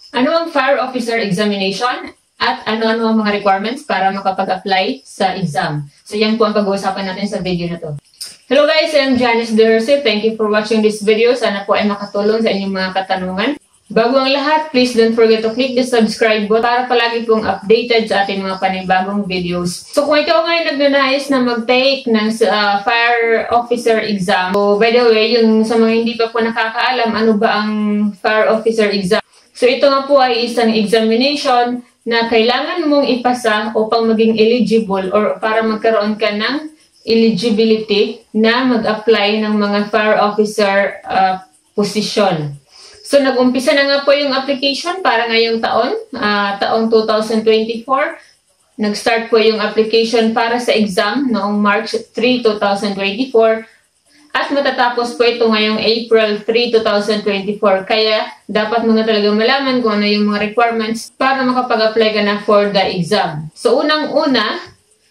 Ano ang Fire Officer Examination? At ano-ano ang mga requirements para makapag-apply sa exam? So yan po ang pag-uusapan natin sa video na to. Hello guys, I'm Janice Dercy. Thank you for watching this video. Sana po ay makatulong sa inyong mga katanungan. Bago ang lahat, please don't forget to click the subscribe button para palagi pong updated sa ating mga panibagong videos. So kung ikaw ngayon nagnanais na mag-take ng Fire Officer exam, so by the way, yung sa mga hindi pa po nakakaalam, ano ba ang Fire Officer exam? So ito nga po ay isang examination na kailangan mong ipasa upang maging eligible or para magkaroon ka ng eligibility na mag-apply ng mga Fire Officer position. So, nag-umpisa na nga po yung application para ngayong taong 2024. Nag-start po yung application para sa exam noong March 3, 2024. At matatapos po ito ngayong April 3, 2024. Kaya, dapat mo na talagang malaman kung ano yung mga requirements para makapag-apply ka na for the exam. So, unang-una,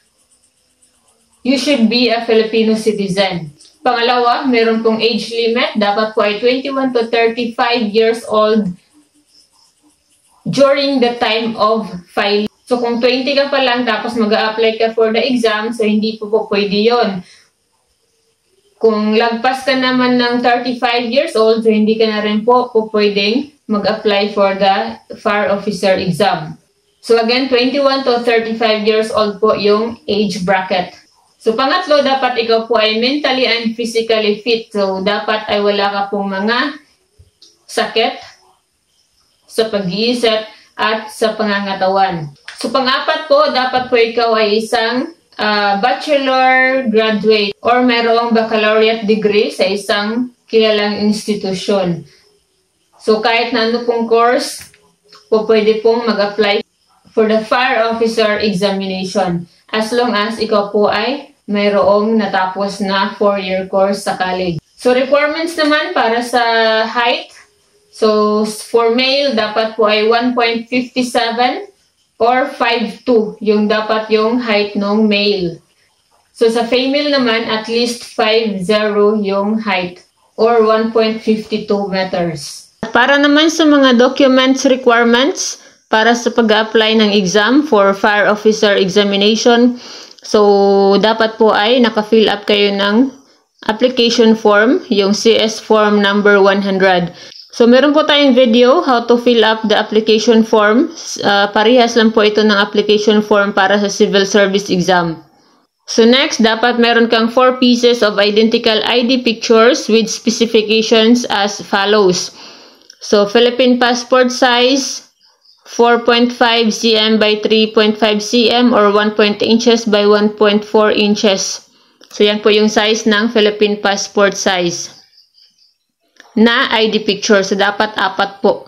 you should be a Filipino citizen. Pangalawa, meron pong age limit. Dapat po ay 21 to 35 years old during the time of filing. So kung 20 ka pa lang tapos mag-a-apply ka for the exam, so hindi po pwede yun. Kung lagpas ka naman ng 35 years old, so hindi ka na rin po pwedeng mag-apply for the Fire Officer exam. So again, 21 to 35 years old po yung age bracket. So, pangatlo, dapat ikaw po ay mentally and physically fit. So, dapat ay wala ka pong mga sakit sa pag-iisip at sa pangangatawan. So, pang-apat po, dapat po ikaw ay isang bachelor graduate or mayroong baccalaureate degree sa isang kilalang institusyon. So, kahit na ano pong course, po pwede pong mag-apply for the Fire Officer examination. As long as ikaw po ay mayroong natapos na 4-year course sa college. So, requirements naman para sa height. So, for male, dapat po ay 1.57 or 5'2". Yung dapat yung height ng male. So, sa female naman, at least 5'0" yung height or 1.52 meters. Para naman sa mga documents requirements para sa pag-apply ng exam for Fire Officer examination, so, dapat po ay naka-fill up kayo ng application form, yung CS form number 100. So, meron po tayong video how to fill up the application form. Parehas lang po ito ng application form para sa civil service exam. So, next, dapat meron kang 4 pieces of identical ID pictures with specifications as follows. So, Philippine passport size, 4.5 cm by 3.5 cm or 1.8 inches by 1.4 inches. So, yan po yung size ng Philippine passport size na ID picture. So, dapat 4 po.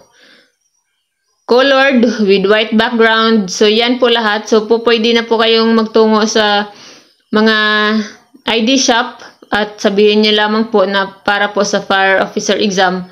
Colored with white background. So, yan po lahat. So, pwede na po kayong magtungo sa mga ID shop at sabihin nyo lamang po na para po sa Fire Officer exam.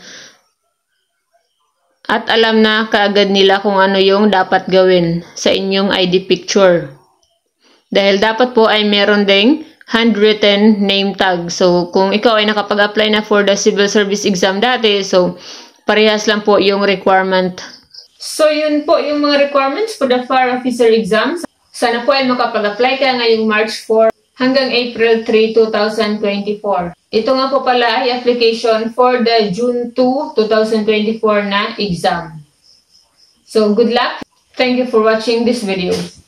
At alam na kaagad nila kung ano yung dapat gawin sa inyong ID picture. Dahil dapat po ay meron ding handwritten name tag. So, kung ikaw ay nakapag-apply na for the civil service exam dati, so, parehas lang po yung requirement. So, yun po yung mga requirements for the Fire Officer exam. Sana po ay makapag-apply ka ngayong March 4 hanggang April 3, 2024. Ito nga po pala ay application for the June 2, 2024 na exam. So, good luck. Thank you for watching this video.